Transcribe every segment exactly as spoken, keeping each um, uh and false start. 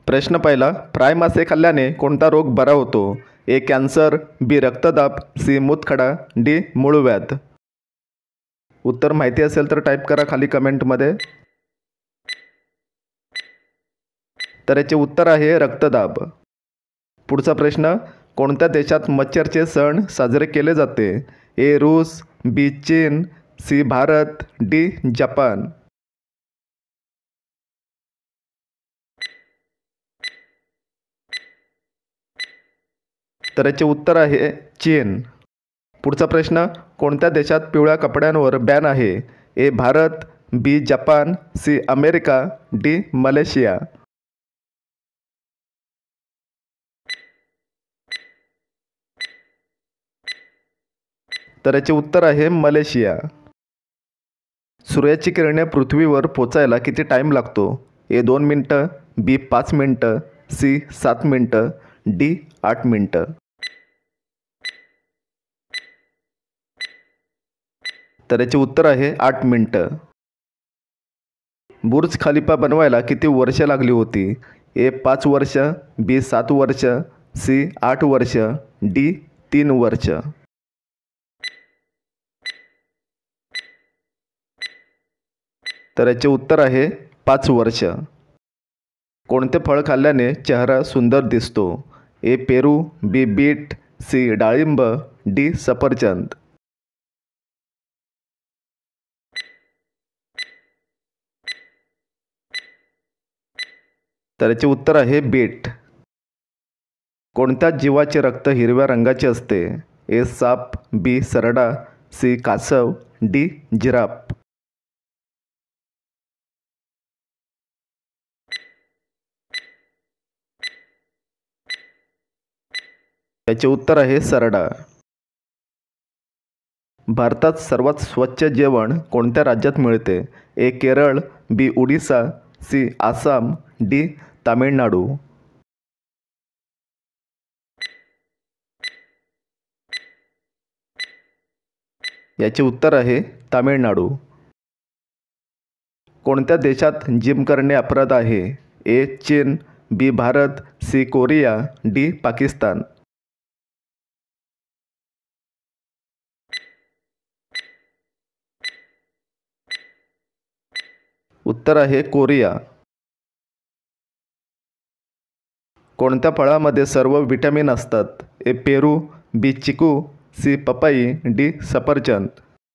प्रश्न पहिला, फ्राय मासे खाल्ल्याने कोणता रोग बरा होतो? ए कॅन्सर, बी रक्तदाब, सी मूतखडा, डी मूळव्याध. उत्तर माहिती असेल तर टाईप करा खाली कमेंटमध्ये. तर याचे उत्तर आहे रक्तदाब. पुढचा प्रश्न, कोणत्या देशात मच्छरचे सण साजरे केले जाते? ए रूस, बी चीन, सी भारत, डी जपान. तर याचे उत्तर आहे चीन. पुढचा प्रश्न, कोणत्या देशात पिवळ्या कपड्यांवर बॅन आहे? A Bharat, B Japan, C America, D Malaysia. तर याचे उत्तर आहे मलेशिया. सूर्याची किरणे पृथ्वीवर पोचायला किती टाईम लागतो? ए दोन मिनटं, बी पाच मिनटं, सी सात मिनटं, डी आठ मिनटं. तर याचे उत्तर आहे आठ मिनटं. बुर्ज खलिफा बनवायला किती वर्ष लागली होती? ए पाच वर्ष, बी सात वर्ष, सी आठ वर्ष, डी तीन वर्ष. तर याचे उत्तर आहे पाच वर्ष. कोणते फळ खाल्ल्याने चेहरा सुंदर दिसतो? A Peru, B beet, C डाळिंब, डी सफरचंद. तर याचे उत्तर आहे बीट. कोणत्या जीवाचे रक्त हिरव्या रंगाचे असते? ए साप, बी सरडा, सी कासव, डी जिराफ. याचे उत्तर आहे सरडा. भारतात सर्वात स्वच्छ जेवण कोणत्या राज्यात मिळते? A Kerala, B Odisha, C Assam, D Tamil Nadu. याचे उत्तर आहे तामिळनाडू. कोणत्या देशात जिम करणे अपराध आहे? ए चीन, B Bharat, C Korea, D Pakistan. उत्तर आहे कोरिया. कोणत्या फळामध्ये सर्व विटॅमिन असतात? ए पेरू, बी चिकू, सी पपई, डी सफरचंद.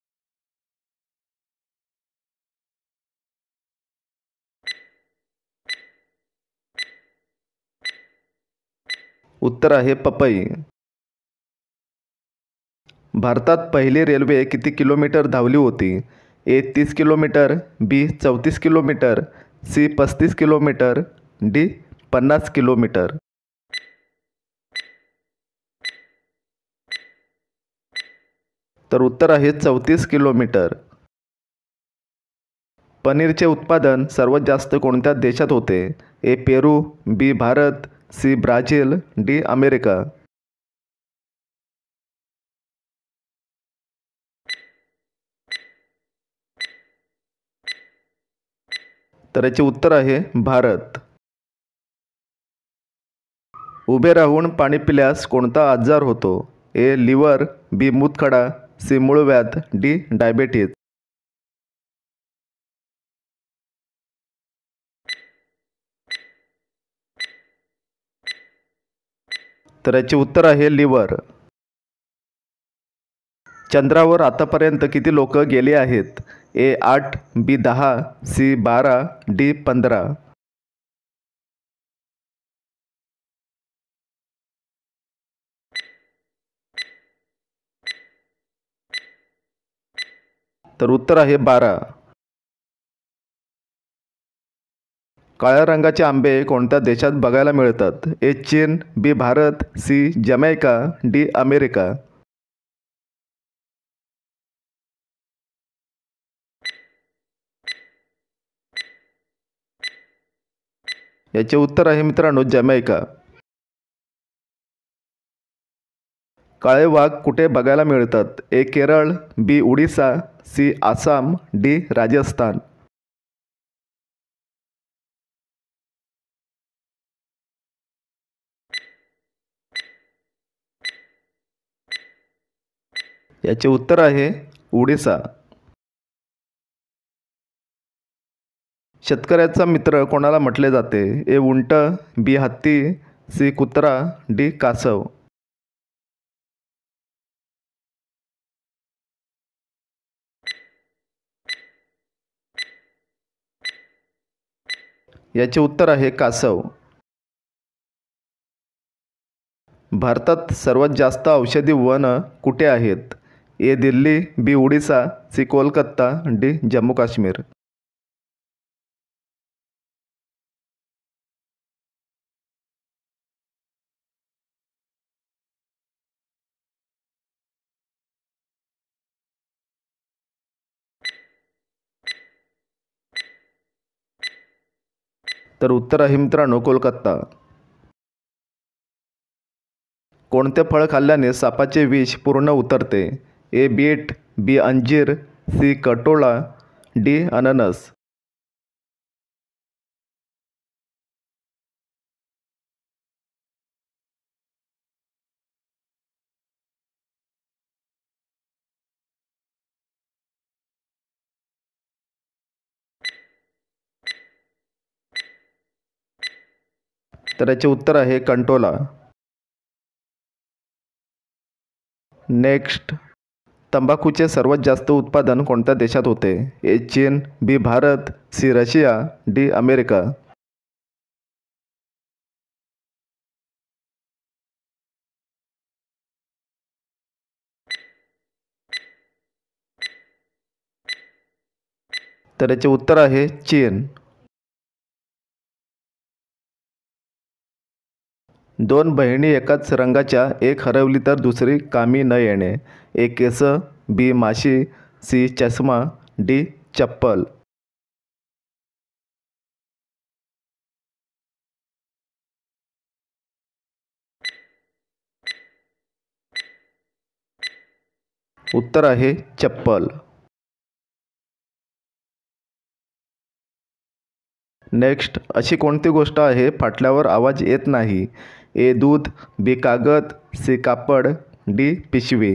उत्तर आहे पपई. भारतात पहिली रेल्वे किती किलोमीटर धावली होती? ए तीस किलोमीटर, बी चौतीस किलोमीटर, सी पस्तीस किलोमीटर, डी पन्नास किलोमीटर. तर उत्तर आहे चौतीस किलोमीटर. पनीरचे उत्पादन सर्वात जास्त कोणत्या देशात होते? A Peru, B Bharat, C Brazil, D America. तर याचे उत्तर आहे भारत. उभे राहून पाणी पिल्यास कोणता आजार होतो? ए लिव्हर, बी मूतखडा, सी मूळव्याध, डी डायबेटीज. तर याचे उत्तर आहे लिव्हर. चंद्रावर आतापर्यंत किती लोक गेले आहेत? ए आठ, बी दहा, सी बारा, डी पंधरा. तर उत्तर आहे बारा. काळ्या रंगाचे आंबे कोणत्या देशात बघायला मिळतात? ए चीन, B Bharat, C Jamaica, D America. याचे उत्तर आहे मित्रांनो जमैका. काळे वाघ कुठे बघायला मिळतात? A Kerala, B Odisha, C Assam, D Rajasthan. याचे उत्तर आहे उडीसा. शेतकऱ्याचा मित्र कोणाला म्हटले जाते? ए उंट, बी हत्ती, सी कुत्रा, डी कासव. याचे उत्तर आहे कासव. भारतात सर्वात जास्त औषधी वन कुठे आहेत? A Delhi, B Orissa, C Kolkata, D Jammu Kashmir. तर उत्तर आहे मित्रांनो कोलकाता. कोणते फळ खाल्ल्याने सापाचे विष पूर्ण उतरते? ए बीट, बी अंजीर, सी कटोळा, डी अननस. तर याचे उत्तर आहे कंटोला. नेक्स्ट, तंबाखूचे सर्वात जास्त उत्पादन कोणत्या देशात होते? ए चीन, B Bharat, C Russia, D America. तर याचे उत्तर आहे चीन. दोन बहिणी एकाच रंगाच्या, एक हरवली तर दुसरी कामी न येणे. ए केस, बी माशी, सी चष्मा, डी चप्पल. उत्तर आहे चप्पल. नेक्स्ट, अशी कोणती गोष्ट आहे फाटल्यावर आवाज येत नाही? ए दूध, बी कागद, सी कापड, डी पिशवी.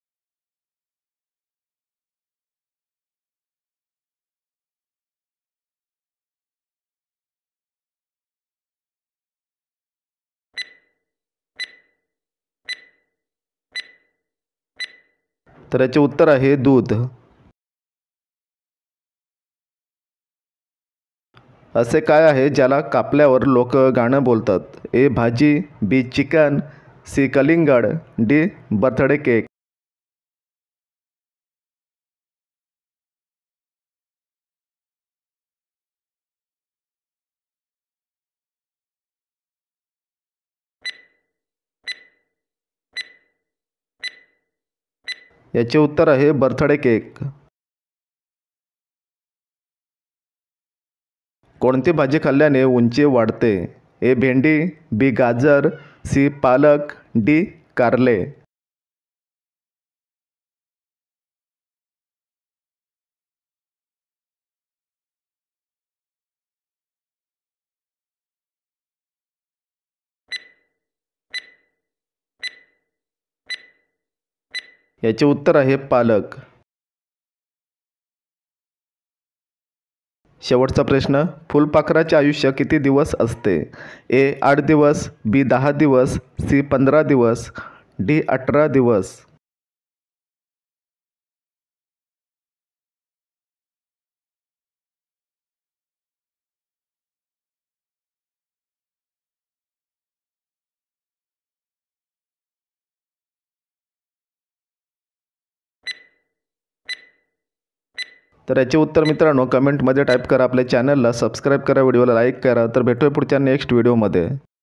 तर याचे उत्तर आहे दूध. असे काय आहे ज्याला कापल्यावर लोक गाणं बोलतात? ए भाजी, बी चिकन, सी कलिंगड, डी बर्थडे केक. याचे उत्तर आहे बर्थडे केक. कोणती भाजी खाल्ल्याने उंची वाढते? ए भेंडी, बी गाजर, सी पालक, डी कारले. याचे उत्तर आहे पालक. शेवटचा प्रश्न, फुलपाखराचे आयुष्य किती दिवस असते? ए आठ दिवस, बी दहा दिवस, सी पंधरा दिवस, डी अठरा दिवस. तर याचे उत्तर मित्रांनो कमेंटमध्ये टाईप करा. आपल्या चॅनलला सबस्क्राईब करा, व्हिडिओला लाईक करा. तर भेटूया पुढच्या नेक्स्ट व्हिडिओमध्ये.